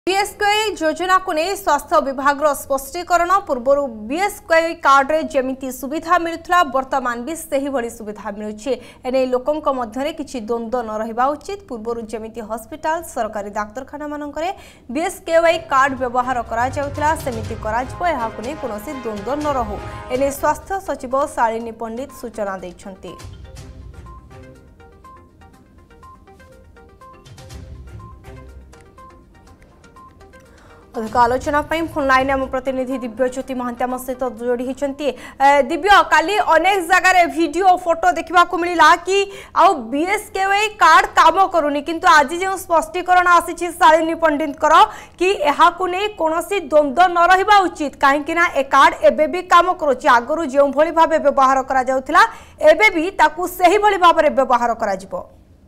BSKY योजना को नहीं स्वास्थ्य विभाग स्पष्टीकरण पूर्व बीएसकेवाई कार्ड रे जमिति सुविधा मिलुला वर्तमान भी सही भली सुविधा मिलुछि एने लोकंक मध्यरे किछि द्वंद्व न रहिबा उचित पूर्व जमिति हॉस्पिटल सरकारी डाक्तरखाना मानकरे बीएसकेवाई कार्ड व्यवहार करा जाउतला समिति करा जबो एहा को नहीं कोनोसी द्वंद्व न रहू एने स्वास्थ्य सचिव शालिनी पंडित सूचना दैछन्ति। अधिक आलोचना फोन लाइन आम प्रतिनिधि दिव्यज्योति महांती आम सहित जोड़ी होती। दिव्य काली अनेक जगार वीडियो फोटो देखा मिलला कि आउ बीएसकेवाई कार्ड काम करूनी किंतु आज जो स्पष्टीकरण आसी शालिनी पंडित कि एहाकु नहीं कोनोसी द्वंद्व न रहिबा उचित कहीं ए कार्ड एबे भी काम करुछि आगरु जो भली भाबे व्यवहार करा जाउथिला एबे भी ताकू सही भली भाबे व्यवहार करा जिवो।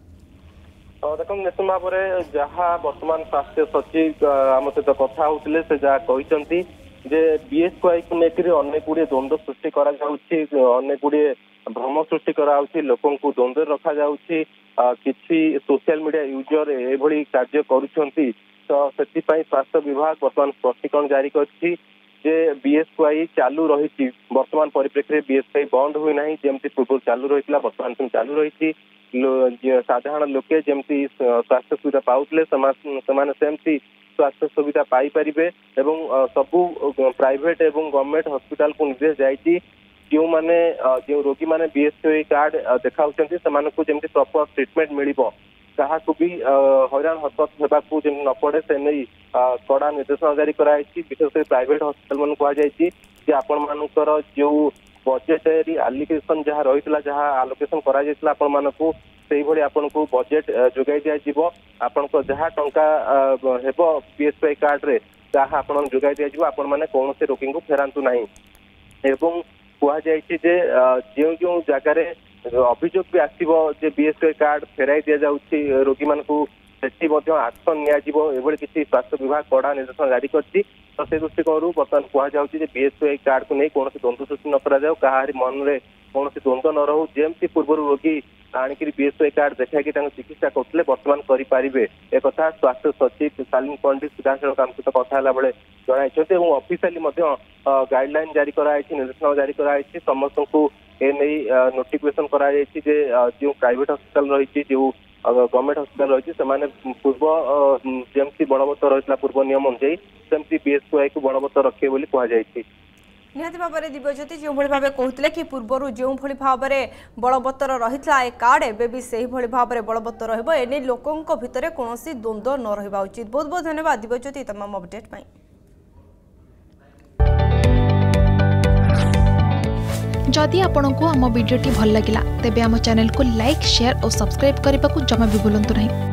देखो निश्चित भाव में जहाँ बर्तमान स्वास्थ्य सचिव आम सहित कथा होते से जहाँ कहते बीएसकेवाई को लेकर अनेक गुड़े द्वंद्व सृष्टि अनेक गुड़े भ्रम सृष्टि लोक द्वंद्व रखा किसी सोशल मीडिया यूजर एभली कार्य करुँच तो से स्वास्थ्य विभाग बर्तमान स्पष्टीकरण जारी कर बीएसकेवाई चालू रही वर्तमान परिप्रेक्षी बीएसकेवाई बंद हुई ना जमी पूर्व चालू रही बर्तमान चालू रही साधारण लोके जमती स्वास्थ्य सुविधा पाउले सेमती स्वास्थ्य सुविधा पाई परिबे एवं सबु प्राइवेट एवं गवर्नमेंट हॉस्पिटल को निर्देश जाइए जो माने जो रोगी माने बीएसकेवाई कार्ड देखाउछन्ती सेमानकु जेमती प्रॉपर ट्रीटमेंट मिलिबो ताहाकु भी हैरान हरकत हेबाकु जेम न पड़े से नहीं कड़ा निर्देशन जारी कराइछि विशेषकर प्राइवेट हॉस्पिटल मन कहा जाइछि जे आपण मानकर जो बजेटरी आलोकेशन जहाँ रही जहाँ आलोकेशन करा बजेट जोगाई दिज्व आपण जहाँ टंका हेब बीएसकेवाई कार्ड रे जहाँ आपण जोगाई दिज्व आपण मैंने कौन से रोगी को फेरांतु नहीं एवं कहुई जो जगार अभियोग भी आसो बीएसकेवाई कार्ड फेराई दि जाऊँगी रोगी मान एक्शन निभली किसी स्वास्थ्य विभाग कड़ा निर्देशन जारी करती तो से दृष्टिकोण बर्तमान कहुच्छे बीएसकेवाई कार्ड को नहीं कौन द्वंद्व सृष्टि न कर मन में कौन द्वंद्व न रो जमी पूर्व रोगी आणिक बीएसकेवाई कार्ड देखा चिकित्सा करते बर्तमान करें एक स्वास्थ्य सचिव शालिनी पंडित सीधासख आम सहित कथा बेले जन ऑफिशियली गाइडलाइन जारी कराई निर्देशन जारी कराई समस्त को एने नोटिफिकेशन कराई जो प्राइवेट हॉस्पिटल रही जो गवर्नमेंट हॉस्पिटल रही पूर्व जमी बलवत्तर रही पूर्व नियम अनुଯାयी सेमती बीएसकेवाई को बलवत्तर रखे बोली कहुई। निहत भाव में दिव्यज्योति जो भाव कहते कि पूर्वर जो भाव में बलवत्तर रही ए कार्ड एवं भी से भाव में बलवत्तर रही लोकों भितर कौन द्वंद्व न रहा उचित। बहुत बहुत धन्यवाद दिव्यज्योति तमाम अपडेट। जदि आपंक आम भिडी भल लगा तेब आम चैनल को लाइक शेयर और सब्सक्राइब करने को जमा भी भूलु नहीं।